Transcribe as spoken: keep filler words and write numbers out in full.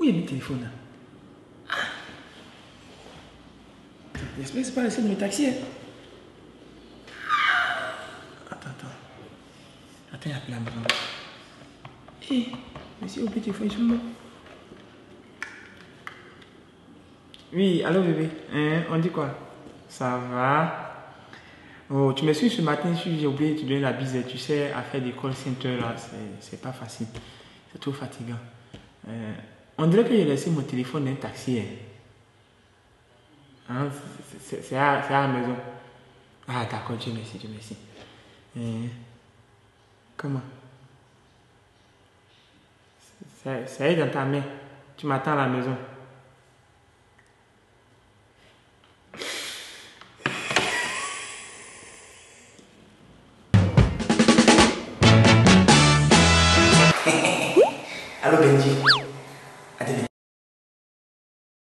est mon téléphone là? J'espère que c'est pas le seul de mes taxis. Hein. Attends, attends. Attends, il y a plus la maison. Hé, mais si au petit téléphone, ils sont morts. Oui, allô bébé. Hein, on dit quoi? Ça va? Oh, tu m'excuses ce matin, j'ai oublié de te donner la bise. Tu sais, à faire des call center là, c'est pas facile. C'est trop fatigant. Euh, on dirait que j'ai laissé mon téléphone dans un taxi. Hein. Hein, c'est à, à la maison. Ah d'accord, Dieu merci, Dieu merci. Euh, comment? Ça est dans ta main. Tu m'attends à la maison. Allô Benji.